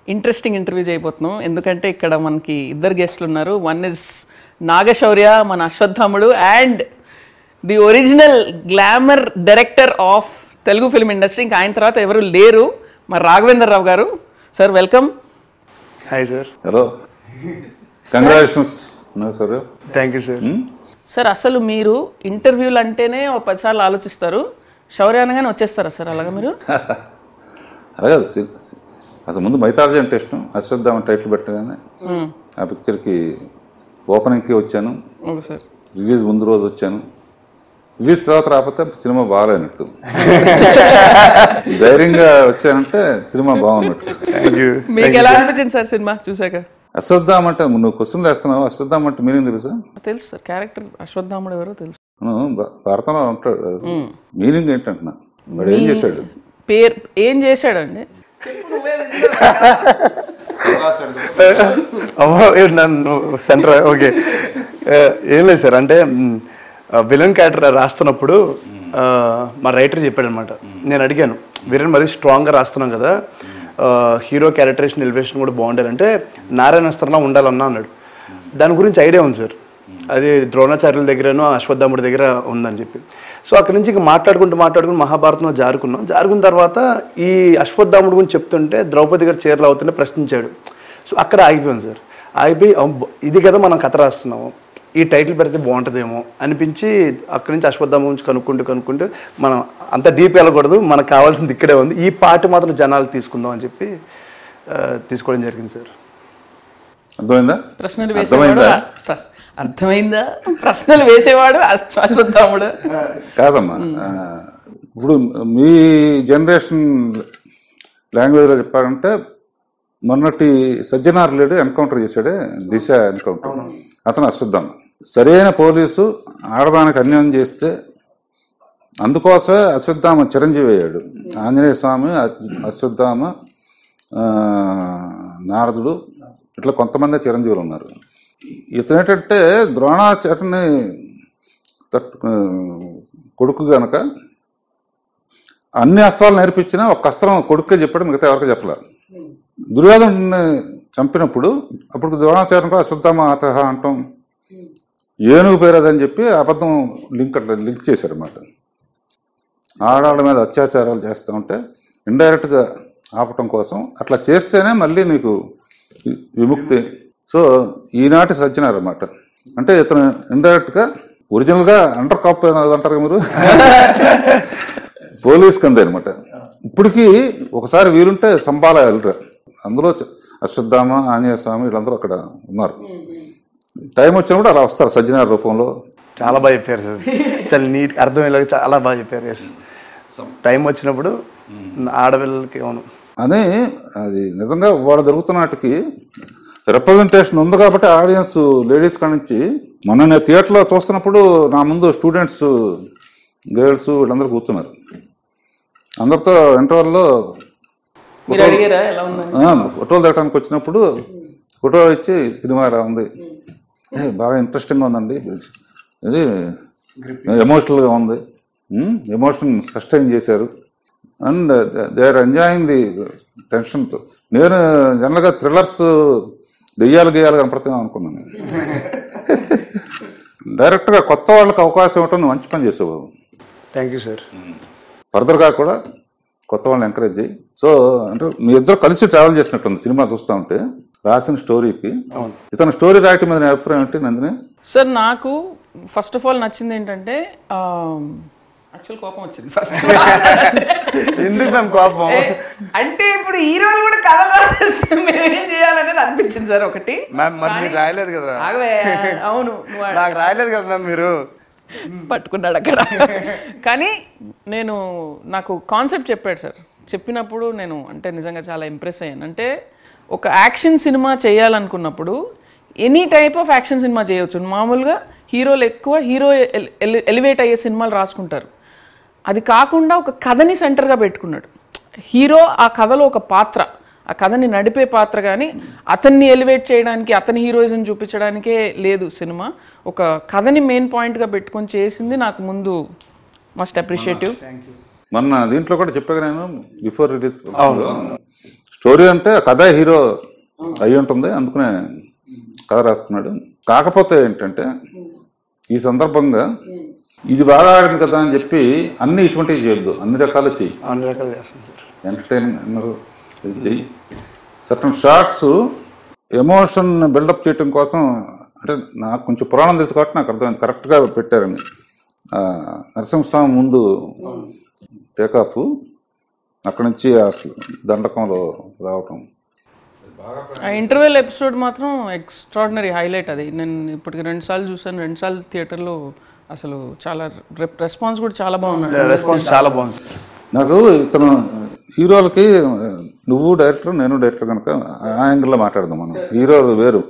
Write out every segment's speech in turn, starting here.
Interesting interview చేయబోతున్నాం. ఎందుకంటే ఇక్కడ మనకి ఇద్దరు గెస్ట్లు ఉన్నారు. వన్ ఇస్ నాగ శౌర్య, మన అశ్వత్థాముడు, and the original glamour director of Telugu film industry. ఇంకా ఆయన తర్వాత ఎవరు లేరు, మరి Raghavendra Rao garu. Sir welcome. Hi sir. Hello, congratulations. Sir thank you sir. Sir అసలు మీరు ఇంటర్వ్యూలు అంటేనే ఒక 10 సార్లు ఆలోచిస్తారు, శౌర్య అనగానే వచ్చేస్తారా సార్ అలాగా మీరు? అలాగే అసలు ముందు మైథాలజీ అంటే ఇష్టం. అశ్వత్థామ టైటిల్ పెట్టగానే ఆ పిక్చర్కి ఓపెనింగ్కి వచ్చాను. సార్ రిలీజ్ ముందు రోజు వచ్చాను. రిలీజ్ తర్వాత రాకపోతే సినిమా బాగాలేనట్టు. ధైర్యంగా వచ్చానంటే సినిమా బాగున్నట్టు. మీకు ఎలా అనిపించింది సార్ సినిమా చూసాక? అశ్వత్థామ అంటే నువ్వు క్వశ్చన్లు వేస్తున్నావు. అశ్వత్థామ అంటే మీనింగ్ తెలుసా? తెలుసు సార్, క్యారెక్టర్ అశ్వత్థాముడు ఎవరో తెలుసు. భారతంలో ఉంటాడు. మీనింగ్ ఏంటంటున్నా, వాడు ఏం చేశాడు? పేరు ఏం చేశాడండి? నన్ను సెంటర్ ఓకే ఏం లేదు సార్. అంటే విలన్ క్యారెక్టర్ రాస్తున్నప్పుడు మా రైటర్ చెప్పాడు అనమాట. నేను అడిగాను, విలన్ మరీ స్ట్రాంగ్గా రాస్తున్నాం కదా, హీరో క్యారెక్టరేషన్ ఎలివేషన్ కూడా బాగుండాలంటే నారాయణస్త్రంలా ఉండాలన్నా అన్నాడు. దాని గురించి ఐడియా ఉంది సార్. అది ద్రోణాచార్యుల దగ్గరనో అశ్వత్థాముడి దగ్గర ఉందని చెప్పి. సో అక్కడి నుంచి ఇంకా మాట్లాడుకుంటూ మహాభారతంలో జారుకున్న తర్వాత ఈ అశ్వత్థాముడి గురించి చెప్తుంటే ద్రౌపది గారు చీరలు అవుతుంటే ప్రశ్నించాడు. సో అక్కడ ఆగిపోయాను సార్. ఆగిపోయి ఇది కదా మనం కథ రాస్తున్నాము, ఈ టైటిల్ పెడితే బాగుంటుందేమో అనిపించి అక్కడి నుంచి అశ్వత్థామ గురించి కనుక్కుంటూ మనం అంత డీప్ వెళ్ళకూడదు, మనకు కావాల్సింది ఇక్కడే ఉంది, ఈ పాట మాత్రం జనాలు తీసుకుందాం అని చెప్పి తీసుకోవడం జరిగింది సార్. అర్థమైందా? ప్రశ్నలు వేసేవాడు అర్థమైందా? ప్రశ్నలు వేసేవాడు అశ్వత్థాముడు కాదమ్మా. ఇప్పుడు మీ జనరేషన్ లాంగ్వేజ్లో చెప్పాలంటే మొన్నటి సజ్జనార్ లేడు ఎన్కౌంటర్ చేశాడే, దిశ ఎన్కౌంటర్, అతను అశ్వత్థామ. సరైన పోలీసు ఆడదానికి అన్యాయం చేస్తే అందుకోసమే అశ్వత్థామ చిరంజీవి అయ్యాడు. ఆంజనేయ స్వామి, అశ్వత్థామ, నారదుడు, ఇట్లా కొంతమంది చిరంజీవులు ఉన్నారు. ఇతను ఏంటంటే ద్రోణాచార్యుని కొడుకు గనక అన్ని అస్త్రాలు నేర్పించినా ఒక్క అస్త్రం కొడుకే చెప్పాడు, మిగతా ఎవరికి చెప్పలే. దుర్యోధనుడిని చంపినప్పుడు అప్పుడు ద్రోణాచార్యునికి అశ్వత్థామ అతహ అంటాం, ఏనుగు పేరదని చెప్పి అబద్ధం లింక్ చేశారన్నమాట. ఆడవాళ్ళ మీద అత్యాచారాలు చేస్తూ ఉంటే ఇండైరెక్ట్గా ఆపటం కోసం అట్లా చేస్తేనే మళ్ళీ నీకు విముక్తి. సో ఈనాటి సజ్జనారు అన్నమాట. అంటే ఇతను ఇండైరెక్ట్గా ఒరిజినల్గా అండర్ కాప్ అంటారు మీరు, పోలీస్ కందే అనమాట. ఇప్పటికీ ఒకసారి వీలుంటే సంబాల వెళ్ళరా, అందులో అశ్వత్థామ, ఆంజనేయ స్వామి వీళ్ళందరూ అక్కడ ఉన్నారు. టైం వచ్చినప్పుడు అలా వస్తారు సజ్జనార్ రూపంలో. చాలా బాగా చెప్పారు సార్, చాలా నీట్ అర్థమయ్యేలాగా చాలా బాగా చెప్పారు. టైం వచ్చినప్పుడు ఆడపిల్లలకి అవును అని అది నిజంగా వాళ్ళు జరుగుతున్న వాటికి రిప్రజెంటేషన్ ఉంది కాబట్టి ఆడియన్స్ లేడీస్ కాడి నుంచి. మొన్న నేను థియేటర్లో చూస్తున్నప్పుడు నా ముందు స్టూడెంట్స్, గర్ల్స్ వీళ్ళందరూ కూర్చున్నారు. అందరితో ఇంటర్వెల్లో ఫోటోలు దిగడానికి వచ్చినప్పుడు ఫోటో ఇచ్చి సినిమా ఎలా ఉంది, బాగా ఇంట్రెస్టింగ్గా ఉందండి, ఇది ఎమోషనల్గా ఉంది, ఎమోషన్ సస్టైన్ చేశారు and they are enjoying the టెన్షన్తో. నేను జనరల్గా థ్రిల్లర్స్ దెయ్యాలు కనపడతాం అనుకున్నాను. డైరెక్ట్గా కొత్త వాళ్ళకి అవకాశం ఇవ్వటం మంచి పని చేసావు. Thank you sir. ఫర్దర్గా కూడా కొత్త వాళ్ళని ఎంకరేజ్ చేయి. సో అంటే మీ ఇద్దరు కలిసి ట్రావెల్ చేసినట్టుంది సినిమా చూస్తూ ఉంటే. రాసిన స్టోరీకి ఇతను స్టోరీ రాయటం మీద అభిప్రాయం ఏంటి నందిని? సార్ నాకు ఫస్ట్ ఆఫ్ ఆల్ నచ్చింది ఏంటంటే యాక్చువల్ కోపం వచ్చింది ఫస్ట్. ఎందుకు కోపం అంటే ఇప్పుడు హీరోలు కూడా కథలు మేమేం చేయాలనేది అనిపించింది సార్. ఒకటి మీరు రాయలేదు కదా. అవును, నాకు రాయలేదు కదా మ్యామ్, మీరు పట్టుకున్నాడు అక్కడ. కానీ నాకు కాన్సెప్ట్ చెప్పాడు సార్. చెప్పినప్పుడు నేను అంటే నిజంగా చాలా ఇంప్రెస్ అయ్యాను. అంటే ఒక యాక్షన్ సినిమా చేయాలనుకున్నప్పుడు any type of action cinema చేయవచ్చు. మామూలుగా హీరోలు ఎక్కువ ఎలివేట్ అయ్యే సినిమాలు రాసుకుంటారు. అది కాకుండా ఒక కథని సెంటర్గా పెట్టుకున్నాడు హీరో. ఆ కథలో ఒక పాత్ర, ఆ కథని నడిపే పాత్ర, కానీ అతన్ని ఎలివేట్ చేయడానికి, అతని హీరోయిజం చూపించడానికే లేదు సినిమా. ఒక కథని మెయిన్ పాయింట్గా పెట్టుకొని చేసింది నాకు ముందు మస్ట్ అప్రిషియేటివ్. మొన్న దీంట్లో కూడా చెప్పాక నేను బిఫోర్ రిలీజ్ స్టోరీ అంటే కథ హీరో అయి ఉంటుంది, అందుకనే కథ రాసుకున్నాడు. కాకపోతే ఏంటంటే ఈ సందర్భంగా ఇది బాగా ఆడింది కదా అని చెప్పి అన్ని ఇటువంటివి చేయొద్దు, అన్ని రకాలు చెయ్యి. ఎంటర్టైనర్ చెయ్యి. సర్టన్ షార్ట్స్ ఎమోషన్ బిల్డప్ చేయటం కోసం, అంటే నాకు కొంచెం పురాణం తెలుసు కాబట్టి నాకు అర్థమైంది కరెక్ట్గా పెట్టారని. నరసింహస్వామి ముందు టేకాఫ్, అక్కడి నుంచి అసలు దండకంలో రావటం. ఆ ఇంటర్వెల్ ఎపిసోడ్ మాత్రం ఎక్స్ట్రాడినరీ హైలైట్. అది నేను ఇప్పటికి 2 సార్లు చూసాను, 2 సార్లు థియేటర్లో. అసలు చాలా రెస్పాన్స్ కూడా చాలా బాగున్నాడు. రెస్పాన్స్ చాలా బాగుంది. నాకు ఇతను హీరోలకి, నువ్వు డైరెక్టర్ నేను డైరెక్టర్ కనుక ఆ యాంగిల్లో మాట్లాడదాం. మనం హీరోలు వేరు.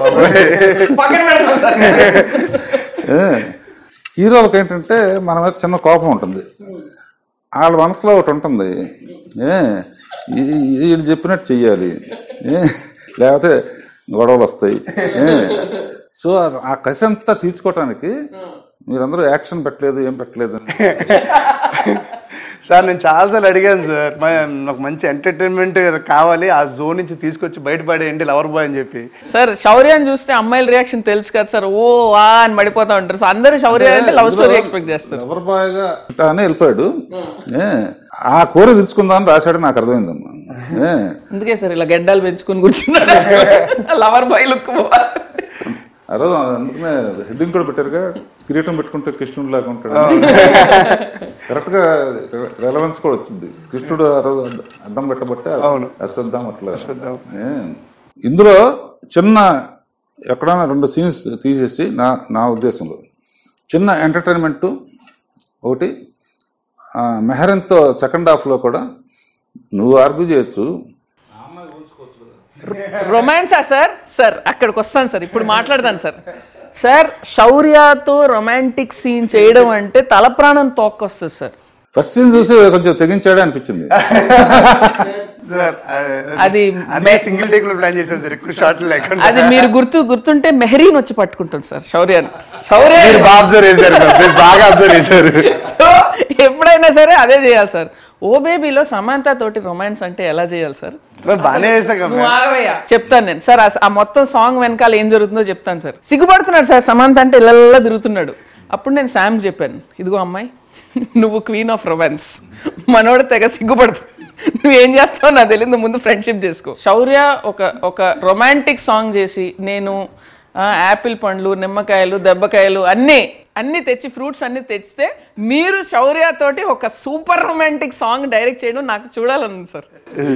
హీరోలకి ఏంటంటే మన మీద చిన్న కోపం ఉంటుంది, వాళ్ళ మనసులో ఒకటి ఉంటుంది, వీళ్ళు చెప్పినట్టు చెయ్యాలి, లేకపోతే గొడవలు వస్తాయి. సో ఆ కసి అంతా తీర్చుకోవటానికి మీరందరూ యాక్షన్ పెట్టలేదు, ఏం పెట్టలేదు. సార్ నేను చాలాసార్లు అడిగాను సార్, నాకు మంచి ఎంటర్టైన్మెంట్ కావాలి, ఆ జోన్ నుంచి తీసుకొచ్చి బయటపడేయండి లవర్ బాయ్ అని చెప్పి. సార్ శౌర్యాన్ని చూస్తే అమ్మాయిల రియాక్షన్ తెలుసు కదా సార్, ఓ వా అని పడిపోతా ఉంటారు. సో అందరూ శౌర్య అంటే లవ్ స్టోరీ ఎక్స్పెక్ట్ చేస్తారు. లవర్ బాయ్ గా అని వెళ్ళిపోయాడు, ఆ కోరి తెలుసుకుందామని రాశాడు, నాకు అర్థమైందమ్మా. అందుకే సార్ ఇలా గెడ్డాలు పెంచుకుని కూర్చున్నాడు, లవర్ బాయ్ లుక్. ఆ రోజు అందుకనే హెడ్డింగ్ కూడా పెట్టారుగా, కిరీటం పెట్టుకుంటే కృష్ణుడు లాగా ఉంటాడు. కరెక్ట్గా రెలవెన్స్ కూడా వచ్చింది. కృష్ణుడు ఆ రోజు అడ్డం పెట్టబట్టే అశ్వత్థామ అట్లా. ఇందులో చిన్న ఎక్కడైనా 2 సీన్స్ తీసేసి నా ఉద్దేశంలో చిన్న ఎంటర్టైన్మెంట్ ఒకటి, మెహరన్తో సెకండ్ హాఫ్లో కూడా నువ్వు ఆర్గ్యూ చేయొచ్చు. రొమాన్సా సార్? సార్ అక్కడికి వస్తాను సార్, ఇప్పుడు మాట్లాడతాను సార్. సార్ శౌర్యతో రొమాంటిక్ సీన్ చేయడం అంటే తల ప్రాణం తోక్కొస్తుంది సార్. ఫస్ట్ సీన్ చూసి కొంచెం తెగించాడే అనిపించింది. అది సింగిల్ టేక్ లో ప్లాన్ చేశాను సార్, ఎక్కువ షార్ట్లు లేకుండా. అది మీరు గుర్తుంటే మెహరీన్ వచ్చి పట్టుకుంటుంది సార్ శౌర్యాన్ని. శౌర్య బాగా అబ్జర్వ్ చేశారు. సో ఎప్పుడైనా సరే అదే చేయాలి సార్. ఓ బేబీలో సమంత తోటి రొమాన్స్ అంటే ఎలా చేయాలి సార్? బాగానే చెప్తాను నేను సార్. ఆ మొత్తం సాంగ్ వెనకాల ఏం జరుగుతుందో చెప్తాను సార్. సిగ్గుపడుతున్నాడు సార్ సమంత అంటే, ఇలా తిరుగుతున్నాడు. అప్పుడు నేను శామ్ చెప్పాను, ఇదిగో అమ్మాయి నువ్వు క్వీన్ ఆఫ్ రొమాన్స్, మనోడు తెగ సిగ్గుపడుతుంది, నువ్వేం చేస్తావు నాకు తెలియదు, ముందు ఫ్రెండ్షిప్ చేసుకో. శౌర్య ఒక రొమాంటిక్ సాంగ్ చేసి, నేను యాపిల్ పండ్లు, నిమ్మకాయలు, దెబ్బకాయలు అన్నీ తెచ్చి, ఫ్రూట్స్ అన్ని తెచ్చితే మీరు శౌర్య తోటి ఒక సూపర్ రొమాంటిక్ సాంగ్ డైరెక్ట్ చేయడం నాకు చూడాలనుంది సార్.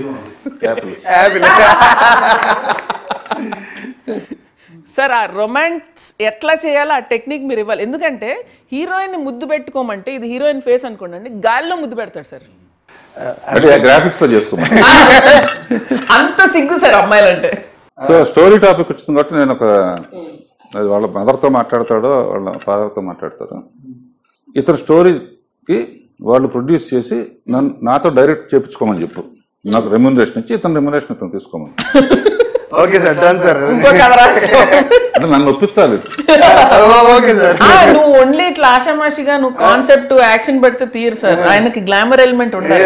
సార్ ఆ రొమాన్స్ ఎట్లా చేయాలో ఆ టెక్నిక్ మీరు ఇవ్వాలి. ఎందుకంటే హీరోయిన్ ముద్దు పెట్టుకోమంటే, ఇది హీరోయిన్ ఫేస్ అనుకోండి, గాల్లో ముద్దు పెడతాడు సార్. గ్రాఫిక్స్ లో చేసుకోమని అంత సిగ్గు సార్ అమ్మాయిలంటే. సో స్టోరీ టాపిక్ వచ్చింది కాబట్టి నేను అది వాళ్ళ మదర్తో మాట్లాడతాడో వాళ్ళ ఫాదర్తో మాట్లాడతాడో, ఇతర స్టోరీకి వాళ్ళు ప్రొడ్యూస్ చేసి నాతో డైరెక్ట్ చేయించుకోమని చెప్పు. నాకు రెమ్యూనరేషన్ ఇచ్చి ఇతను రెమ్యూనరేషన్ ఇతను తీసుకోమని. Okay sir, done sir. అంటే నన్ను ఒప్పించాలి. నువ్వు ఓన్లీ ఇట్లా ఆషామాషిగా నువ్వు కాన్సెప్ట్ యాక్షన్ పెడితే తీరు సార్, ఆయనకి గ్లామర్ ఎలిమెంట్ ఉండాలి.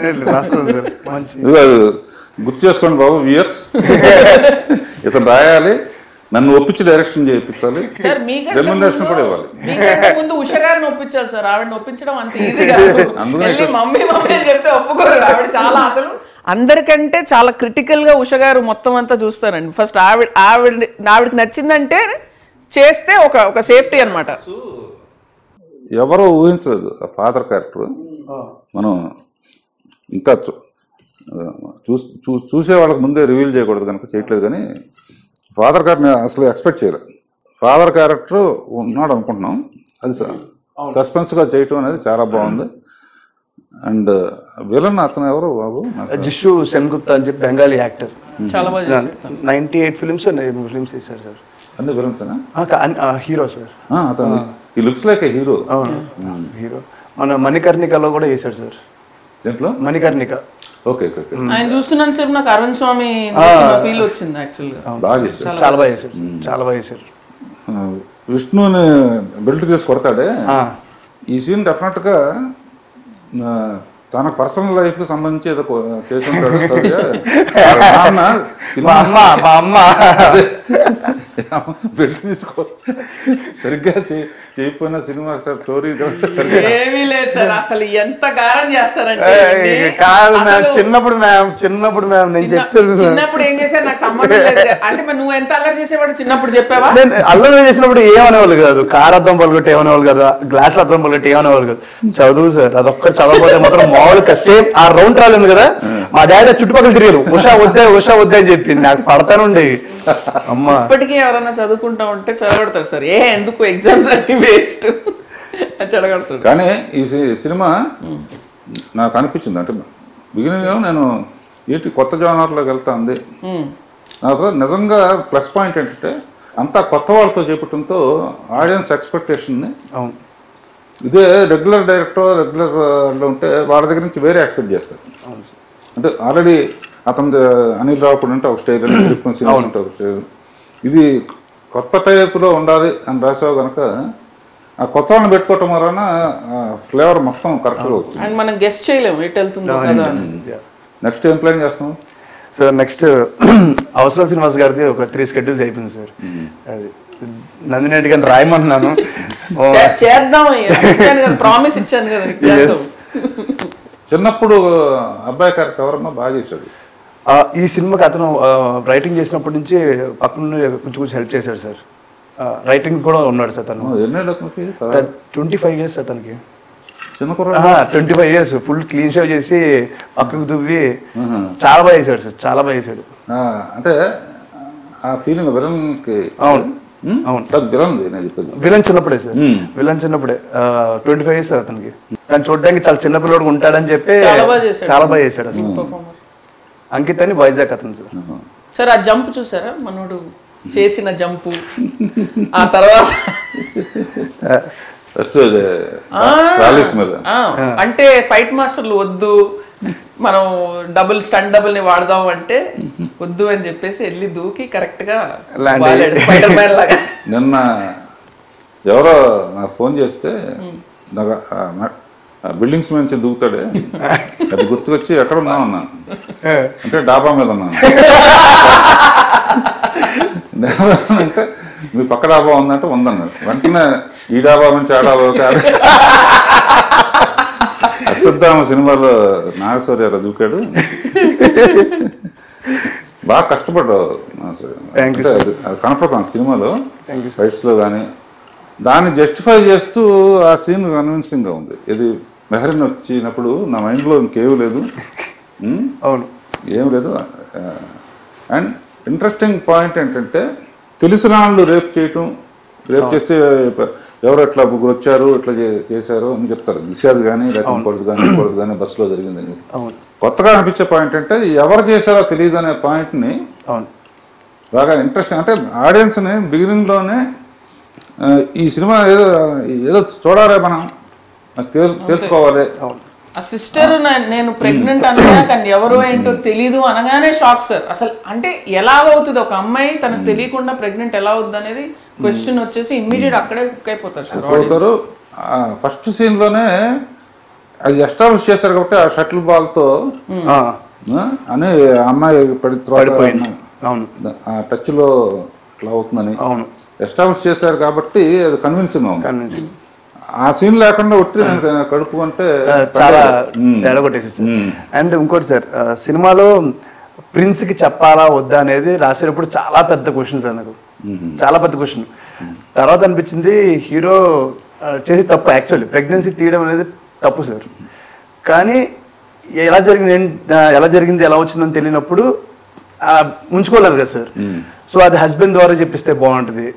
గుర్తు చేసుకోండి బాబు వ్యూయర్స్, ఇతను రాయాలి, నన్ను ఒప్పించి డైరెక్షన్ చేయించాలి, రెమ్యూనరేషన్ కూడా ఇవ్వాలి. ముందు ఉషా గారిని ఒప్పించాలి సార్, ఆవిడని ఒప్పించడం అంత ఈజీగా. మమ్మీ అని చెప్తే ఒప్పుకోరు, ఆవిడ చాలా అసలు అందరికంటే చాలా క్రిటికల్ గా ఉషా గారు మొత్తం అంతా చూస్తారండి. ఫస్ట్ ఆవిడకి నచ్చిందంటే చేస్తే ఒక సేఫ్టీ అనమాట. ఎవరో ఊహించలేదు ఆ ఫాదర్ క్యారెక్టర్. మనం ఇంకా చూసే వాళ్ళకి ముందే రివీల్ చేయకూడదు కనుక చేయట్లేదు, కానీ ఫాదర్ క్యారెక్టర్ అసలు ఎక్స్పెక్ట్ చేయలేదు. ఫాదర్ క్యారెక్టర్ ఉన్నాడు అనుకుంటున్నాం, అది సస్పెన్స్గా చేయటం అనేది చాలా బాగుంది. అండ్ విలన్ అతను ఎవరు బాబు? జిషు సెన్గుప్తా అని చెప్పి బెంగాలీ యాక్టర్, చాలా బాగా 98 ఫిల్మ్స్ చేశారు సార్. అన్ని విలన్స్ హీరో సార్ అతను. ఈ looks like a hero. Hero మన మణికర్ణికలో కూడా చేశాడు సార్. దేంట్లో? మణికర్ణిక. ఓకే. ఆయన చూస్తున్నాను సేపు నాకు అరవింద్ స్వామి ఫీల్ వచ్చింది యాక్చువల్గా. బాగా చేశారు, చాలా బాగా చేశారు, చాలా బాగా చేశారు. విష్ణుని బెల్ట్ తీసి కొడతాడే, ఈ సీన్ డెఫినెట్గా తన పర్సనల్ లైఫ్ కి సంబంధించి ఏదో చేసి ఉంటాడు శౌర్య. నాన్న మా అమ్మ పెళ్లి తీసుకో సరిగ్గా చేయకపోయినా సినిమా స్టోరీ ఏమీ లేదు సార్, అసలు ఎంత గారం చేస్తారంటే. కాదు మ్యామ్, చిన్నప్పుడు మ్యామ్ నేను చెప్తాను. చిన్నప్పుడు ఏం చేశారు నాకు సంబంధం లేదు. అంటే మరి నువ్వు ఎంత అల్లరి చేసేవాడు చిన్నప్పుడు చెప్పావా? నేను అల్లరి చేసినప్పుడు ఏమనేవాళ్ళు కాదు, కార్ అద్దం పలుగొట్టి ఏమనేవాళ్ళు కదా, గ్లాసులు అద్దం పలుగొట్టి ఏమనేవాళ్ళు కాదు. చదువు సార్, అదొక్కటి చదవకపోతే మాత్రం మామూలుగా సేమ్ ఆ రౌండ్ రాలేదు కదా. మా డాడీ చుట్టుపక్కల తిరిగారు, ఉషా వద్దే అని చెప్పి నాకు పడతానుండేవి. అమ్మా ఇప్పటికీ ఎవరైనా చదువుకుంటా ఉంటే చెడగొడతారు సార్. ఎందుకు ఎగ్జామ్స్ అన్ని వేస్ట్ చెడగొడతాడు. కానీ ఈ సినిమా నాకు అనిపించింది, అంటే బిగినింగ్ నేను ఏంటి కొత్త జానర్లోకి వెళ్తా ఉంది. నాకు నిజంగా ప్లస్ పాయింట్ ఏంటంటే అంతా కొత్త వాళ్ళతో చేపట్టడంతో ఆడియన్స్ ఎక్స్పెక్టేషన్ని ఇదే రెగ్యులర్ రెగ్యులర్లో ఉంటే వాళ్ళ దగ్గర నుంచి వేరే ఎక్స్పెక్ట్ చేస్తారు. అంటే ఆల్రెడీ అతను అనిల్ రావుపూడి అంటే ఒక స్టైల్, ఫ్రీక్వెన్సీ అంటే ఒక స్టైల్, ఇది కొత్త టైపులో ఉండాలి అని రాసావు కనుక ఆ కొత్త వాళ్ళని పెట్టుకోవటం వలన ఫ్లేవర్ మొత్తం కరెక్ట్గా అవుతుంది. అండ్ మనం గెస్ట్ చేయలేము ఎటు వెళ్తుందో కదా. నెక్స్ట్ ఏం ప్లాన్ చేస్తాం సార్? నెక్స్ట్ అవసరం శ్రీనివాస్ గారిది ఒక 3 schedules అయిపోయింది సార్. అది నందిని రెడ్డి గారిని రాయమంటున్నాను, చేద్దాం. ప్రామిస్ ఇచ్చాను కదా. చిన్నప్పుడు అబ్బాయి క్యారెక్టర్ ఎవరమ్మా బాగా చేశాడు? ఈ సినిమాకి అతను రైటింగ్ చేసినప్పటి నుంచి పక్కన కొంచెం హెల్ప్ చేశాడు సార్. రైటింగ్ కూడా ఉన్నాడు సార్. తను 25 years అతనికి. చిన్న 25 years ఫుల్ క్లీన్ షేవ్ చేసి పక్కకు దువ్వి చాలా బాగా చేశాడు సార్, చాలా బాగా చేశాడు. అంటే ఆ ఫీలింగ్ విలన్కి. అవును విలన్ చిన్నప్పుడే సార్, విలన్ చిన్నప్పుడే 25 years సార్ అతనికి. కానీ చూడడానికి చాలా చిన్న పిల్లడు ఉంటాడని చెప్పి చాలా బాగా చేశాడు అసలు. అంకిత్ అని వైజాగ్ అతను సార్. సార్ ఆ జంప్ చూసారా మనోడు చేసిన జంపు? ఆ తర్వాత అంటే ఫైట్ మాస్టర్లు వద్దు, మనం స్టంట్ డబుల్ ని వాడదాం అంటే వద్దు అని చెప్పేసి వెళ్ళి దూకి కరెక్ట్ గా స్పైడర్ మ్యాన్ లాగా. నిన్న ఎవరో నాకు ఫోన్ చేస్తే బిల్డింగ్స్ నుంచి దూకుతాడే, అది గుర్తుకొచ్చి ఎక్కడ ఉన్నావు అన్నాను. అంటే డాబా మీద ఉన్నాను. అంటే మీ పక్క డాబా ఉందంటే ఉందన్నాడు. వెంటనే ఈ డాబా నుంచి ఆ డాబా కాదు, అశ్వత్థామ సినిమాలో నాగశౌర్య దూకాడు. బాగా కష్టపడ్డావు నాగశౌర్య, అది కనపడుతుంది సినిమాలో ఫైట్స్లో కానీ. దాన్ని జస్టిఫై చేస్తూ ఆ సీన్ కన్విన్సింగ్గా ఉంది. ఇది మెహరీన్ వచ్చినప్పుడు నా మైండ్లో ఇంకేమీ లేదు, అవును ఏం లేదు. అండ్ ఇంట్రెస్టింగ్ పాయింట్ ఏంటంటే తెలిసిన వాళ్ళు రేప్ చేస్తే ఎవరు ఎట్లా ముగ్గురు వచ్చారు ఇట్లా చేశారు అని చెప్తారు. దిశాది కానీ లేకపోతే కానీ బస్సులో జరిగిందని. కొత్తగా అనిపించే పాయింట్ అంటే ఎవరు చేశారో తెలియదు అనే పాయింట్ని బాగా ఇంట్రెస్టింగ్. అంటే ఆడియన్స్ని బిగినింగ్లోనే ఈ సినిమా ఏదో చూడాలి, మనం తెలుసుకోవాలి. ఆ సిస్టర్ నేను ప్రెగ్నెంట్ అన్నా కానీ ఎవరో ఏంటో తెలీదు అనగానే షాక్ సార్. అసలు అంటే ఎలా అవుతుంది ఒక అమ్మాయి తనకు తెలియకుండా ప్రెగ్నెంట్ ఎలా అవుతుంది అనేది క్వశ్చన్ వచ్చేసి ఇమ్మీడియట్ అక్కడే కుక్ అయిపోతారు. ఫస్ట్ సీన్ లోనే అది ఎస్టాబ్లిష్ చేశారు కాబట్టి ఆ షటిల్ బాల్ తో అని అమ్మాయి పడిపోయింది, ఆ టచ్ లో ఇట్లా అవుతుందని ఎస్టాబ్లిష్ చేశారు కాబట్టి అది కన్విన్సింగ్ ఉంది. ఆ సీన్ లేకుండా ఒట్టి కడుపు అంటే చాలా తేడా కొట్టేసి. అండ్ ఇంకోటి సార్, సినిమాలో ప్రిన్స్ కి చెప్పాలా వద్దా అనేది రాసేటప్పుడు చాలా పెద్ద క్వశ్చన్ సార్, నాకు చాలా పెద్ద క్వశ్చన్. తర్వాత అనిపించింది హీరో చేసి తప్పు, యాక్చువల్లీ ప్రెగ్నెన్సీ తీయడం అనేది తప్పు సార్. కానీ ఎలా జరిగింది ఎలా వచ్చిందని తెలియనప్పుడు ఉంచుకోలేరు కదా సార్. సో అది హస్బెండ్ ద్వారా చెప్పిస్తే బాగుంటుంది,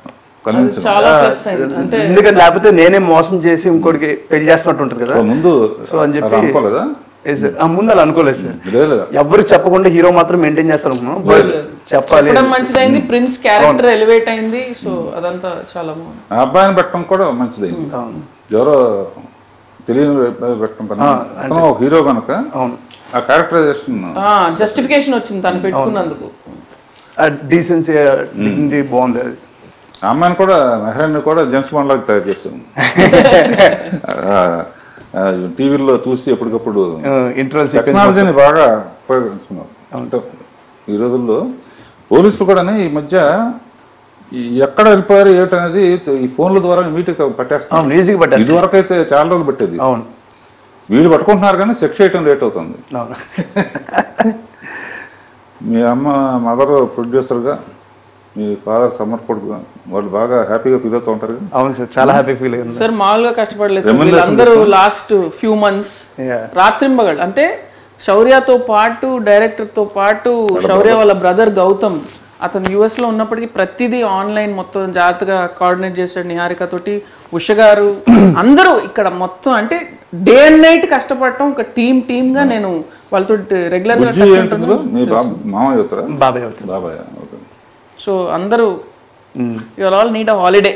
ఎందుకంటే లేకపోతే నేనే మోసం చేసి ఇంకోటికి పెళ్లి చేస్తున్నట్టు ఉంటుంది కదా ముందు. సో అని చెప్పి ముందు అలా అనుకోలేదు సార్. ఎవరికి చెప్పకుండా హీరో మాత్రం మెయింటైన్ చేస్తారు చెప్పాలి. మంచిదైంది, ప్రిన్స్ క్యారెక్టర్ ఎలివేట్ అయింది. సో అదంతా చాలా బాగుంది. ఆ అబ్బాయిని పెట్టడం కూడా మంచిదైంది, ఎవరో తెలియని పెట్టడం కన్నా అతను ఒక హీరో కనుక ఆ క్యారెక్టరైజేషన్ జస్టిఫికేషన్ వచ్చింది తను పెట్టుకున్నందుకు. డీసెన్సీ డిగ్నిటీ బాగుంది. ఆ అమ్మాయిని కూడా మెహరీన్ కూడా జెంట్స్ మన్ లాగా తయారు చేస్తాం. టీవీలో చూసి ఎప్పటికప్పుడు ఇంటర్వెల్ టెక్నాలజీని బాగా ఉపయోగించుకున్నారు. అంటే ఈ రోజుల్లో పోలీసులు కూడా ఈ మధ్య ఎక్కడ వెళ్ళిపోయారు ఏమిటనేది ఈ ఫోన్ల ద్వారా మీటింగ్ పట్టేస్తాం. ఈజీగా పట్టారు. ఇదివరకు అయితే చాలా రోజులు పెట్టేది. అవును, వీళ్ళు పట్టుకుంటున్నారు కానీ సెక్స్ చేయటం లేట్ అవుతుంది. మీ అమ్మ మదర్ ప్రొడ్యూసర్గా, మీ ఫాదర్ సమర్పడుగా వాళ్ళు బాగా హ్యాపీగా ఫీల్ అవుతూ ఉంటారు. అవును సార్, చాలా హ్యాపీ ఫీల్ అయింది సార్. మామూలుగా కష్టపడలేదు వీళ్ళందరూ. లాస్ట్ ఫ్యూ మంత్స్ రాత్రింబగళ్ళు అంటే శౌర్యతో పాటు, డైరెక్టర్తో పాటు శౌర్య వాళ్ళ బ్రదర్ గౌతమ్, అతను US లో ఉన్నప్పటికీ ప్రతిదీ ఆన్లైన్ మొత్తం జాగ్రత్తగా కోఆర్డినేట్ చేశాడు. నిహారిక తోటి, ఉష గారు, అందరూ ఇక్కడ మొత్తం అంటే డే అండ్ నైట్ కష్టపడటం ఒక టీమ్ గా. నేను వాళ్ళతో రెగ్యులర్ గా బాబాయ్. సో అందరూ you all need a holiday.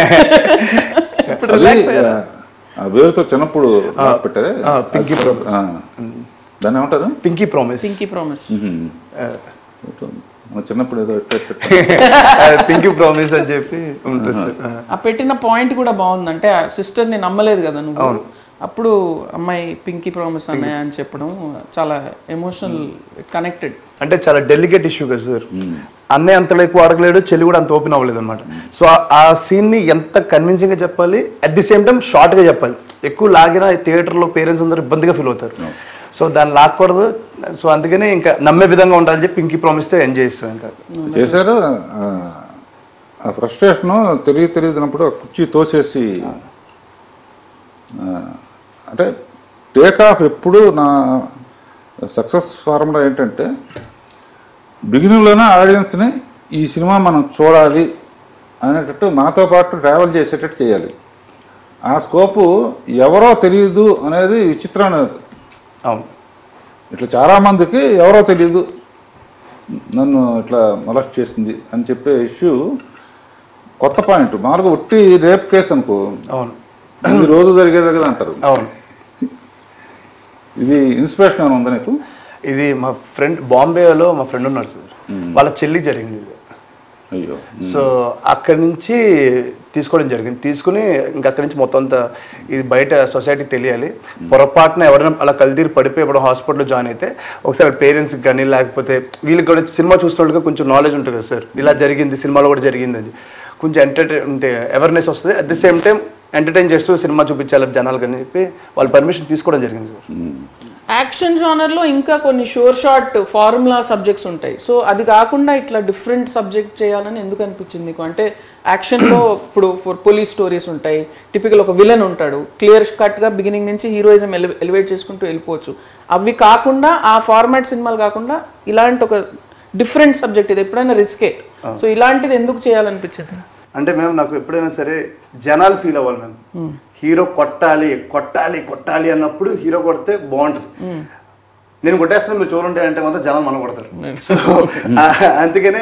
వేరుతో చిన్నప్పుడు పెట్టారే పింకీ ప్రామిస్, దాన్ని ఏమంటారు? పింకీ ప్రామిస్. పింకీ ప్రామిస్ చిన్నప్పుడు ఏదో పింకీ ప్రామిస్ అని చెప్పి ఉంటుంది సార్. ఆ పెట్టిన పాయింట్ కూడా బాగుంది. అంటే ఆ సిస్టర్ ని నమ్మలేదు కదా నువ్వు, అప్పుడు అమ్మాయి పింకీ ప్రామిస్ అన్నయ్య అని చెప్పడం చాలా ఎమోషనల్ కనెక్టెడ్. అంటే చాలా డెలికేట్ ఇష్యూ కదా సార్. అన్నయ్య అంత ఎక్కువ అడగలేడు, చెల్లి కూడా అంత ఓపెన్ అవ్వలేదు అనమాట. సో ఆ సీన్ ని ఎంత కన్విన్సింగ్ గా చెప్పాలి, at the same time short గా చెప్పాలి. ఎక్కువ లాగిన థియేటర్లో పేరెంట్స్ అందరూ ఇబ్బందిగా ఫీల్ అవుతారు. సో దాన్ని లాక్కూడదు. సో అందుకనే ఇంకా నమ్మే విధంగా ఉండాలని చెప్పి పింకీ ప్రామిస్తో ఎంజాయ్ చేస్తాం. ఇంకా చేశారు. ఆ ఫ్రస్ట్రేషను తెలియనప్పుడు కుర్చీ తోసేసి, అంటే టేక్ ఆఫ్ ఎప్పుడు నా సక్సెస్ ఫార్ములా ఏంటంటే బిగినింగ్లోనే ఆడియన్స్ని ఈ సినిమా మనం చూడాలి అనేటట్టు మనతో పాటు ట్రావెల్ చేసేటట్టు చేయాలి. ఆ స్కోపు ఎవరో తెలియదు అనేది విచిత్రం. అవును, ఇట్లా చాలామందికి ఎవరో తెలియదు నన్ను ఇట్లా మొలస్ట్ చేసింది అని చెప్పే ఇష్యూ కొత్త పాయింట్. మామూలుగా ఒట్టి రేప్ కేసు అనుకో, అవును, ఇది రోజు జరిగేదే కదా అంటారు. అవును, ఇది ఇన్స్పిరేషన్ ఏమైనా ఉందా నీకు? ఇది మా ఫ్రెండ్ బాంబేలో మా ఫ్రెండ్ ఉన్నాడు సార్, వాళ్ళ చెల్లి జరిగింది. అయ్యో. సో అక్కడి నుంచి తీసుకోవడం జరిగింది. తీసుకుని ఇంకా అక్కడి నుంచి మొత్తం అంతా ఇది బయట సొసైటీకి తెలియాలి. పొరపాటున ఎవరైనా అలా కల్తీరు పడిపోయి ఎప్పుడో హాస్పిటల్లో జాయిన్ అయితే ఒకసారి పేరెంట్స్కి కానీ లేకపోతే వీళ్ళకి కూడా సినిమా చూసినట్టుగా కొంచెం నాలెడ్జ్ ఉంటుంది కదా సార్, ఇలా జరిగింది సినిమాలో కూడా జరిగిందని కొంచెం అంటే అవేర్నెస్ వస్తుంది. At the same time entertain చేస్తూ సినిమా చూపించాలి జనాలు అని చెప్పి వాళ్ళు పర్మిషన్ తీసుకోవడం జరిగింది సార్. యాక్షన్ జానర్లో ఇంకా కొన్ని షోర్ షార్ట్ ఫార్ములా సబ్జెక్ట్స్ ఉంటాయి. సో అది కాకుండా ఇట్లా డిఫరెంట్ సబ్జెక్ట్ చేయాలని ఎందుకు అనిపించింది నీకు? అంటే యాక్షన్లో ఇప్పుడు పోలీస్ స్టోరీస్ ఉంటాయి, టిపికల్ ఒక విలన్ ఉంటాడు, క్లియర్ కట్గా బిగినింగ్ నుంచి హీరోయిజం ఎలివేట్ చేసుకుంటూ వెళ్ళిపోవచ్చు. అవి కాకుండా ఆ ఫార్మాట్ సినిమాలు కాకుండా ఇలాంటి ఒక డిఫరెంట్ సబ్జెక్ట్ ఇది ఎప్పుడైనా రిస్కే. సో ఇలాంటిది ఎందుకు చేయాలనిపించింది? అంటే మేము నాకు ఎప్పుడైనా సరే జనాలు ఫీల్ అవ్వాలి. మేము హీరో కొట్టాలి కొట్టాలి కొట్టాలి అన్నప్పుడు హీరో కొడితే బాగుంటుంది. నేను కొట్టేస్తాను మీరు చూడండి అంటే మాత్రం జనాలు మనం కొడతారు. సో అందుకనే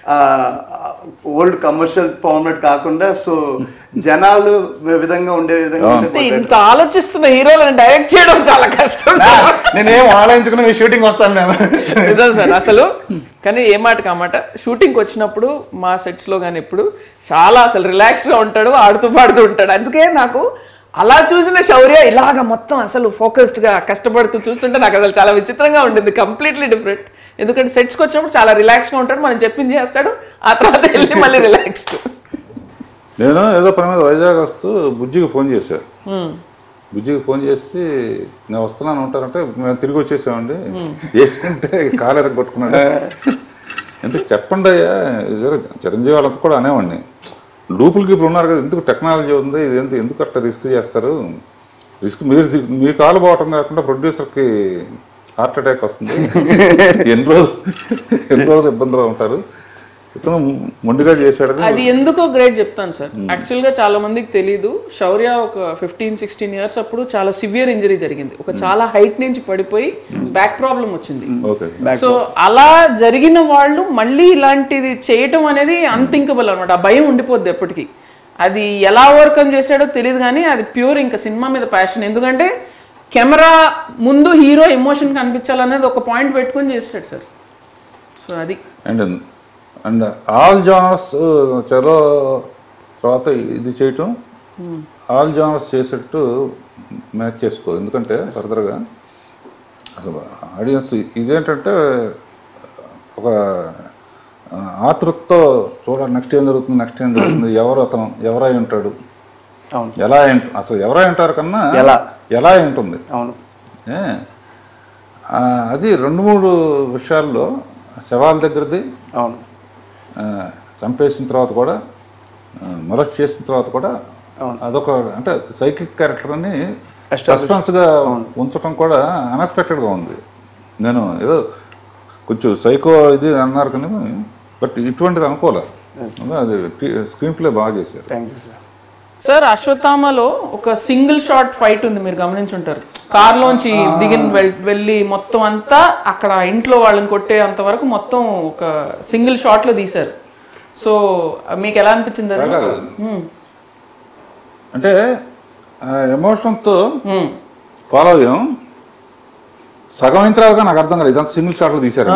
ఓల్డ్ కమర్షియల్ ఫార్మాట్ కాకుండా సో జనాలు విధంగా ఉండే విధంగా ఇంత ఆలోచిస్తున్న హీరోలను డైరెక్ట్ చేయడం చాలా కష్టం. నేనేం ఆలోచించుకున్నా మీ షూటింగ్ వస్తాను మేము నిజం సార్ అసలు. కానీ ఏ మాట కామాట షూటింగ్కి వచ్చినప్పుడు మా సెట్స్లో కానీ ఎప్పుడు చాలా అసలు రిలాక్స్గా ఉంటాడు, ఆడుతూ పాడుతూ ఉంటాడు. అందుకే నాకు అలా చూసిన శౌర్య ఇలాగ మొత్తం అసలు ఫోకస్డ్గా కష్టపడుతూ చూస్తుంటే నాకు అసలు చాలా విచిత్రంగా ఉండింది. Completely different. ఎందుకంటే సెట్స్కి వచ్చినప్పుడు చాలా రిలాక్స్గా ఉంటాడు, మనం చెప్పింది చేస్తాడు, ఆ తర్వాత వెళ్ళి మళ్ళీ రిలాక్స్డ్. నేను ఏదో పని మీద వైజాగ్ వస్తూ బుజ్జికి ఫోన్ చేశాను. బుజ్జికి ఫోన్ చేసి నేను వస్తున్నాను ఉంటారంటే మేము తిరిగి వచ్చేసామండి. చేసుకుంటే కాలు కొట్టుకున్నాడు. అంటే చెప్పండి అయ్యా, చిరంజీవి వాళ్ళంతా కూడా అనేవాడిని, లూపులకి ఇప్పుడు ఉన్నారు కదా, ఎందుకు టెక్నాలజీ ఉంది, ఇది ఎందుకు అట్లా రిస్క్ చేస్తారు, రిస్క్ మీ కాలు పోవటం కాకుండా ప్రొడ్యూసర్కి హార్ట్ అటాక్ వస్తుంది, ఎన్ని రోజులు ఇబ్బందులు ఉంటారు, ఇతను మొండిగా చేశాడు. అది ఎందుకో గ్రేట్ చెప్తాను సార్. యాక్చువల్గా చాలా మందికి తెలీదు, శౌర్య ఒక 15-16 years అప్పుడు చాలా సివియర్ ఇంజరీ జరిగింది. ఒక చాలా హైట్ నుంచి పడిపోయి బ్యాక్ ప్రాబ్లం వచ్చింది. సో అలా జరిగిన వాళ్ళు మళ్ళీ ఇలాంటిది చేయటం అనేది అన్థింకబుల్ అనమాట. ఆ భయం ఉండిపోద్ది ఎప్పటికీ. అది ఎలా ఓవర్కమ్ చేశాడో తెలియదు కానీ అది ప్యూర్ ఇంకా సినిమా మీద ప్యాషన్. ఎందుకంటే కెమెరా ముందు హీరో ఎమోషన్ కనిపించాలనేది ఒక పాయింట్ పెట్టుకొని చేస్తాడు సార్. సో అది అండ్ ఆల్ జానర్స్ చలో తర్వాత ఇది చేయటం, ఆల్ జానర్స్ చేసేట్టు మ్యాచ్ చేసుకో. ఎందుకంటే ఫర్దర్గా అసలు ఆడియన్స్ ఇదేంటంటే ఒక ఆతృతతో చూడాలి, నెక్స్ట్ ఏం జరుగుతుంది, ఎవరు అతను ఎవరై ఉంటాడు, ఎలా అసలు ఎవరై ఉంటారు కన్నా ఎలా ఉంటుంది. అవును, అది 2-3 విషయాల్లో శవాల దగ్గరది, అవును, చంపేసిన తర్వాత కూడా మొలస్ట్ చేసిన తర్వాత కూడా అదొక అంటే సైకిక్ క్యారెక్టర్ అని సస్పెన్స్గా ఉంచడం కూడా అన్ఎక్స్పెక్టెడ్గా ఉంది. నేను ఏదో కొంచెం సైకో ఇది అన్నారు కానీ బట్ ఇటువంటిది అనుకోలే. అది స్క్రీన్ ప్లే బాగా చేశారు. Thank you sir. సార్ అశ్వత్థామలో ఒక సింగిల్ షాట్ ఫైట్ ఉంది, మీరు గమనించుంటారు. కార్లోంచి వెళ్ళి మొత్తం అంతా అక్కడ ఇంట్లో వాళ్ళని కొట్టే అంతవరకు మొత్తం ఒక సింగిల్ షాట్లో తీశారు. సో మీకు ఎలా అనిపించింది? అంటే ఎమోషన్తో ఫాలో అయ్యాం. సగం అయిన తర్వాత నాకు అర్థం కాదు ఇదంతా సింగిల్ షాట్లో తీశారు.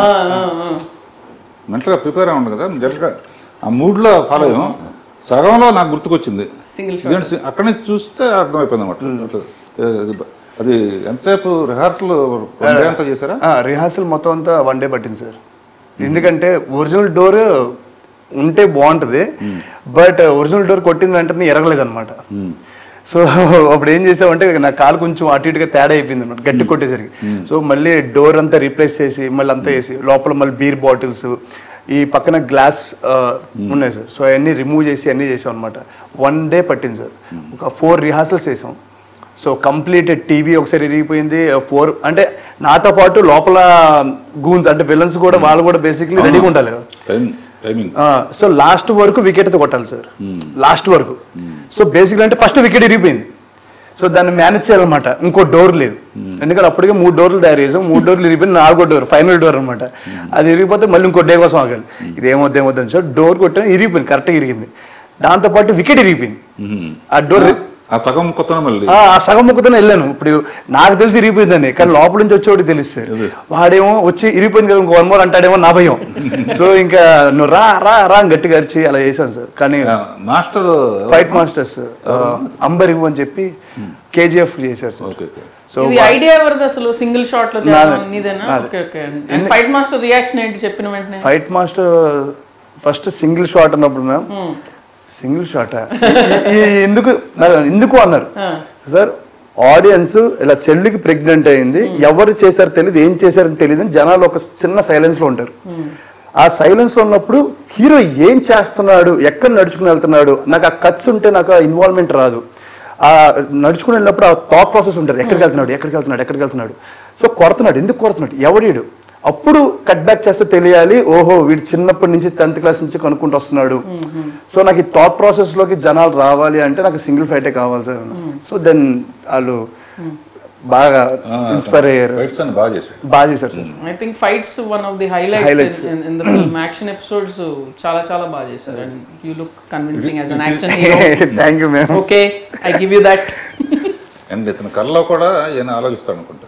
మెంటల్గా ప్రిపేర్ అయి ఉండదు కదా, జనరల్గా ఆ మూడ్లో ఫాలో అయ్యాం. సగంలో నాకు గుర్తుకొచ్చింది, అక్కడి నుంచి చూస్తే అర్థమైపోయింది అన్నమాట. అది ఎంతసేపు రిహార్సల్ అంతా చేశారా? రిహార్సల్ మొత్తం అంతా 1 day పట్టింది సార్. ఎందుకంటే ఒరిజినల్ డోర్ ఉంటే బాగుంటుంది, బట్ ఒరిజినల్ డోర్ కొట్టిన వెంటనే ఎరగలేదు అనమాట. సో అప్పుడు ఏం చేసామంటే నా కాలు కొంచెం అటు ఇటుగా తేడా అయిపోయింది అనమాట గట్టి కొట్టేసరికి. సో మళ్ళీ డోర్ అంతా రీప్లేస్ చేసి మళ్ళీ అంతా వేసి లోపల మళ్ళీ బీర్ బాటిల్స్, ఈ పక్కన గ్లాస్ ఉన్నాయి సార్. సో అవన్నీ రిమూవ్ చేసి అన్నీ చేసాం అనమాట. 1 day పట్టింది సార్. ఒక 4 rehearsals వేసాం. సో కంప్లీట్ టీవీ ఒకసారి ఇరిగిపోయింది. 4 అంటే నాతో పాటు లోపల గూన్స్ అంటే విలన్స్ కూడా వాళ్ళు కూడా బేసిక్లీ రెడీగా ఉండాలి కదా. సో లాస్ట్ వరకు వికెట్తో కొట్టాలి సార్, లాస్ట్ వరకు. సో బేసిక్లీ అంటే ఫస్ట్ వికెట్ ఇరిగిపోయింది. సో దాన్ని మేనేజ్ చేయాలన్నమాట. ఇంకో డోర్ లేదు, ఎందుకంటే అప్పటికే 3 doors తయారు చేసాం. 3 doors ఇరిగిపోయింది, 4వ డోర్ ఫైనల్ డోర్ అనమాట. అది ఇరిగిపోతే మళ్ళీ ఇంకో డే కోసం ఆగాలి. ఇది ఏమొద్దని సార్ డోర్ కొట్టాను, ఇరిగిపోయింది, కరెక్ట్గా ఇరిగింది. దాంతోపాటు వికెట్ ఇరిగిపోయింది. ఆ డోర్ ఆ సగం ముక్కుతోనే వెళ్ళాను. ఇప్పుడు నాకు తెలిసి ఇరిగిపోయిందని, కానీ లోపల నుంచి వచ్చేవాడికి తెలుస్తుంది. వాడేమో వచ్చి ఇరిగిపోయింది కదా ఇంకో 1 more అంటాడేమో నా భయం. సో ఇంకా నువ్వు రా రా రా అని గట్టిగా అరిచి అలా చేశాను సార్. కానీ మాస్టర్ ఫైట్ మాస్టర్స్ అంబరివు అని చెప్పి KGF చేశారు సార్. సో ఐడియా ఎవరిది అసలు సింగిల్ షాట్ లో ఫైట్ మాస్టర్ రియాక్షన్ ఏంటి చెప్పిన వెంటనే? Fight master first single shot అన్నప్పుడు మ్యామ్ సింగిల్ షాట్ ఎందుకు అన్నారు సార్. ఆడియన్స్ ఇలా చెల్లికి ప్రెగ్నెంట్ అయింది, ఎవరు చేశారు తెలియదు, ఏం చేశారని తెలియదు అని జనాలు ఒక చిన్న సైలెన్స్ లో ఉంటారు. ఆ సైలెన్స్ లో ఉన్నప్పుడు హీరో ఏం చేస్తున్నాడు, ఎక్కడ నడుచుకుని వెళ్తున్నాడు, నాకు ఆ కట్స్ ఉంటే నాకు ఆ ఇన్వాల్వ్మెంట్ రాదు. ఆ నడుచుకుని వెళ్ళినప్పుడు ఆ థాట్ ప్రాసెస్ ఉంటారు, ఎక్కడికి వెళ్తున్నాడు. సో కొడుతున్నాడు, ఎందుకు కొడుతున్నాడు, ఎవడీడు, అప్పుడు కట్ బ్యాక్ చేస్తే తెలియాలి. ఓహో వీడు చిన్నప్పటి నుంచి 10th class నుంచి కనుక్కుంటూ వస్తున్నాడు. సో నాకు ఈ థాట్ ప్రాసెస్ లోకి జనాలు రావాలి అంటే నాకు సింగిల్ ఫైటే కావాలి సార్. సో దెన్ వాళ్ళు బాగా ఇన్స్పైర్ అయ్యారు, బాగా చేశారు sir. I think fights one of the highlights in the film. Action episodes చాలా చాలా బాగా చేశారు. And you look convincing as an action hero. Thank you ma'am. Okay, I give you that. And ఇతను కళ్ళలో కూడా ఏమైనా ఆలోచిస్తాడు అనుకుంటా.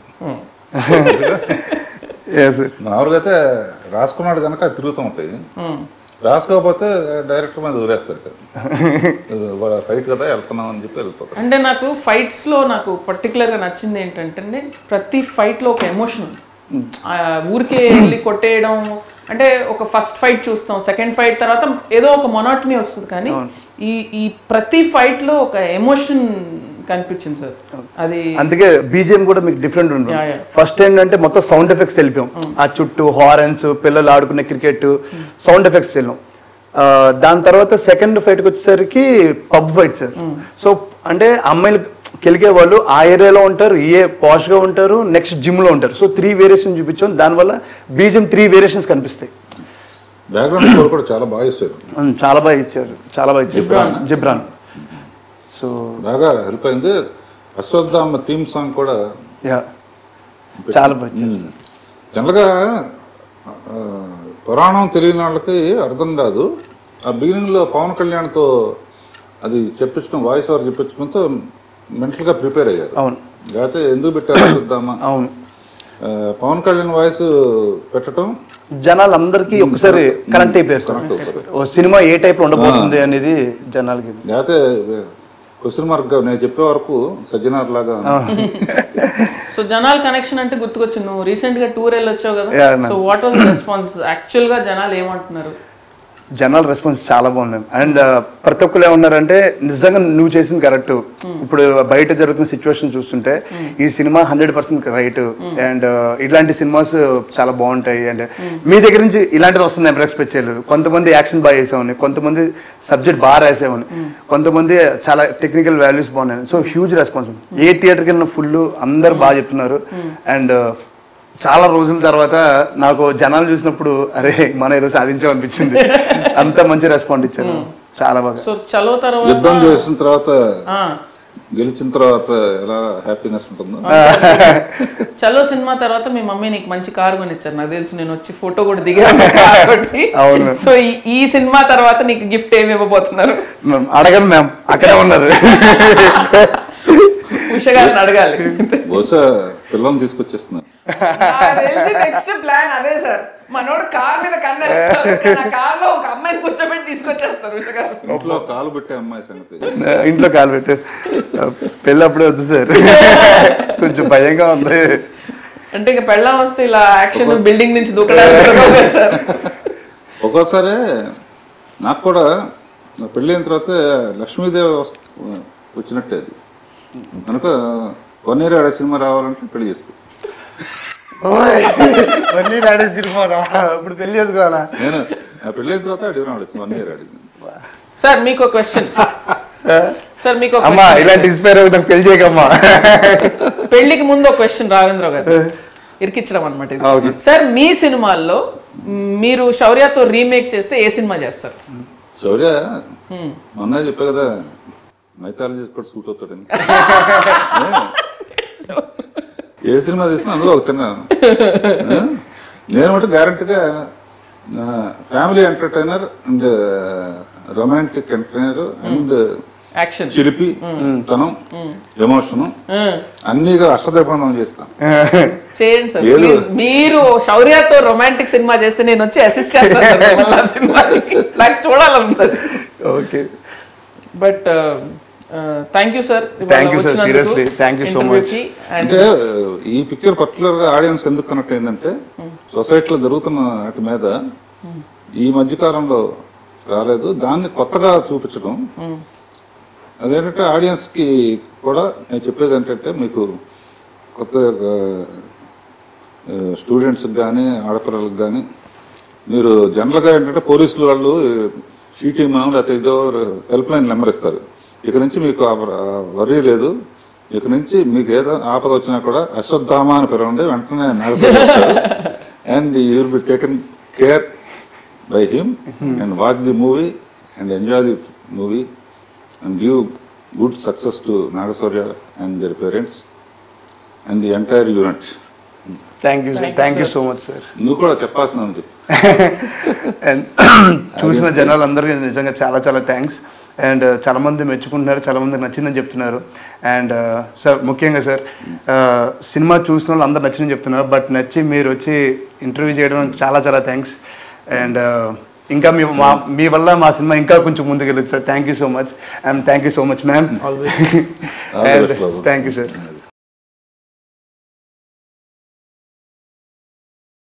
మామూలుగా అయితే రాసుకున్నాడు కనుక తిరుగుతూ ఉంటాయి, రాసుకోకపోతే డైరెక్టర్ మీద ఊరేస్తారు కదా, ఫైట్ కదా వెళ్తున్నాం అని చెప్పి వెళ్ళిపోతారు. అంటే నాకు ఫైట్స్ లో నాకు పర్టికులర్ గా నచ్చింది ఏంటంటే ప్రతి ఫైట్ లో ఒక ఎమోషన్. ఊరికే వెళ్ళి కొట్టేయడం అంటే ఒక ఫస్ట్ ఫైట్ చూస్తాం, సెకండ్ ఫైట్ తర్వాత ఏదో ఒక మొనాటనీ వస్తుంది, కానీ ఈ ప్రతి ఫైట్ లో ఒక ఎమోషన్ కనిపించింది సార్. అది అందుకే బీజిఎం కూడా మీకు డిఫరెంట్ ఉంటుంది. ఫస్ట్ ఏంటంటే మొత్తం సౌండ్ ఎఫెక్ట్స్ వెళ్ళిపోయాం, ఆ చుట్టూ హారన్స్, పిల్లలు ఆడుకునే క్రికెట్ సౌండ్ ఎఫెక్ట్స్ వెళ్ళాం. దాని తర్వాత సెకండ్ ఫైట్కి వచ్చేసరికి పబ్ ఫైట్ సార్. సో అంటే అమ్మాయిలు కెలిగే వాళ్ళు ఆ ఏరియాలో ఉంటారు, పాష్ గా ఉంటారు, నెక్స్ట్ జిమ్ లో ఉంటారు. సో 3 వేరియేషన్ చూపించాం, దానివల్ల బీజిఎం 3 వేరియేషన్స్ కనిపిస్తాయి. బ్యాక్గ్రౌండ్ స్కోర్ కూడా చాలా బాగా ఇచ్చారు, చాలా బాగా ఇచ్చారు జిబ్రాన్. సో బాగా హెల్ప్ అయింది. అశ్వత్థామ థీమ్ సాంగ్ కూడా చాలా బాగా. జనరల్గా పురాణం తెలియని వాళ్ళకి అర్థం కాదు. ఆ బిగినింగ్లో పవన్ కళ్యాణ్తో అది చెప్పించడం, వాయిస్ ఓవర్ చెప్పించడంతో మెంటల్గా ప్రిపేర్ అయ్యారు. అవును, లేకపోతే ఎందుకు పెట్టారు అశ్వత్థామ. అవును, పవన్ కళ్యాణ్ వాయిస్ పెట్టడం జనాలు అందరికి ఒకసారి కనెక్ట్ అయిపోయారు సార్. సినిమా ఏ టైప్ లో ఉండబోతుంది అనేది జనాలకి. లేకపోతే క్వశ్చన్ మార్క్ నేను చెప్పే వరకు సజ్జనార్ లాగా సో జనాల కనెక్షన్ అంటే గుర్తుకొచ్చు, నువ్వు రీసెంట్ గా టూర్ వెళ్ళొచ్చావు కదా, so what was the response? Actual గా జనాలు ఏమంటున్నారు? జనరల్ రెస్పాన్స్ చాలా బాగుంది. అండ్ ప్రతి ఒక్కరు ఏమన్నారంటే నిజంగా నువ్వు చేసింది కరెక్ట్. ఇప్పుడు బయట జరుగుతున్న సిచ్యువేషన్ చూస్తుంటే ఈ సినిమా 100% రైట్. అండ్ ఇలాంటి సినిమాస్ చాలా బాగుంటాయి. అండ్ మీ దగ్గర నుంచి ఇలాంటిది వస్తుంది ఎప్పుడు ఎక్స్పెక్ట్ చేయలేదు. కొంతమంది యాక్షన్ బాగా చేసామని, కొంతమంది సబ్జెక్ట్ బాగా రాసామని, కొంతమంది చాలా టెక్నికల్ వాల్యూస్ బాగున్నాయి. So huge response. ఏ థియేటర్కి వెళ్ళిన ఫుల్ అందరు బాగా చెప్తున్నారు. అండ్ చాలా రోజుల తర్వాత నాకు జనాలు చూసినప్పుడు అరే మనం ఏదో సాధించామనిపించింది. అంత మంచి రెస్పాండ్ ఇచ్చారు, చాలా బాగా. సో చలో తర్వాత యుద్ధం చేసిన తర్వాత గెలిచిన తర్వాత ఎలా హ్యాపీనెస్ ఉంటుందో. చలో సినిమా తర్వాత మీ మమ్మీ నీకు మంచి కారు కొనిచ్చారు నాకు తెలుసు, నేను వచ్చి ఫోటో కూడా దిగాను కాబట్టి. సో ఈ సినిమా తర్వాత నీకు గిఫ్ట్ ఏమి ఇవ్వబోతున్నారు? అడగను మ్యామ్, అక్కడే ఉన్నారు. ఉషా గారిని అడగాలి. బహుశా పిల్లల్ని తీసుకొచ్చేస్తున్నారు. నెక్స్ట్ ప్లాన్ అదే సార్, మనోడు కార్ మీద కన్నా కార్లో ఒక అమ్మాయిని కూర్చోబెట్టి తీసుకొచ్చేస్తారు ఉషా గారు. ఇంట్లో కాలు పెట్టే అమ్మాయి సంగతి. ఇంట్లో కాలు పెట్టే పెళ్ళి అప్పుడే వద్దు సార్, కొంచెం భయంగా ఉంది. అంటే ఇక పెళ్ళం వస్తే ఇలా యాక్షన్ బిల్డింగ్ నుంచి దూకడానికి సార్. ఒక్కోసారి నాకు కూడా పెళ్ళైన తర్వాత లక్ష్మీదేవి వచ్చినట్టే అది కనుక 1 year ఆడే సినిమా రావాలంటే పెళ్లి చేసుకో. 1 year ఆడే సినిమా ఇప్పుడు పెళ్లి చేసుకోవాలా? నేను పెళ్ళైన తర్వాత అడిగినాడు 1 year అడిగింది. సార్ మీకు క్వశ్చన్ సార్, మీకు అమ్మా ఇలాంటి ఇన్స్పైర్ అవ్వ నాకు పెళ్లి చేయకమ్మా. పెళ్లికి ముందు ఒక క్వశ్చన్ రాఘవేంద్ర గారు ఇరికించడం అనమాట. సార్ మీ సినిమాల్లో మీరు శౌర్యతో రీమేక్ చేస్తే ఏ సినిమా చేస్తారు? శౌర్య మొన్న చెప్పా కదా మైథాలజీస్ కూడా సూట్ అవుతాడని. ఏ సినిమా తీసినా అందులో ఒక చిన్న నేను అంటే గ్యారంటీగా family entertainer and romantic entertainer and action చిలిపి తనం ఎమోషన్ అన్నీగా అష్టదీపందం చేస్తాం. చేయండి సార్ ప్లీజ్. మీరు శౌర్యతో రొమాంటిక్ సినిమా చేస్తే నేను వచ్చి అసిస్ట్ చేస్తాను, నాకు చూడాలనుంది. Okay but thank you sir. Thank you sir, seriously thank you so much. అంటే ఈ పిక్చర్ పర్టికులర్ గా ఆడియన్స్ ఎందుకు కనెక్ట్ అయిందంటే సొసైటీలో జరుగుతున్న వాటి మీద ఈ మధ్యకాలంలో రాలేదు, దాన్ని కొత్తగా చూపించడం. అదేంటంటే ఆడియన్స్ కి కూడా నేను చెప్పేది ఏంటంటే మీకు కొత్త స్టూడెంట్స్కి కానీ ఆడపిల్లలకు కానీ మీరు జనరల్గా ఏంటంటే పోలీసులు వాళ్ళు సిటీ మనం లేకపోతే ఏదో హెల్ప్ లైన్ నెంబర్ ఇస్తారు. ఇక నుంచి మీకు వరీ లేదు, ఇక నుంచి మీకు ఏదో ఆపద వచ్చినా కూడా అశ్వత్థామ అని పిలవండి, వెంటనే Nageswara and you will be taken care by him and watch the movie and enjoy the movie and give good success to Nagashaurya and their parents and the entire unit. Thank you sir, thank you so much sir. నువ్వు కూడా చెప్పాల్సిందని చెప్పు. And చూసిన జనాలు అందరికీ నిజంగా చాలా చాలా thanks. And చాలామంది మెచ్చుకుంటున్నారు, చాలామంది నచ్చిందని చెప్తున్నారు. అండ్ సార్ ముఖ్యంగా సార్ సినిమా చూసిన వాళ్ళు అందరు నచ్చిందని చెప్తున్నారు, బట్ నచ్చి మీరు వచ్చి ఇంటర్వ్యూ చేయడం చాలా చాలా థ్యాంక్స్. అండ్ ఇంకా మీ వల్ల మా సినిమా ఇంకా కొంచెం ముందుకు వెళ్ళొచ్చు sir. Thank you so much and thank you so much ma'am. And thank you sir.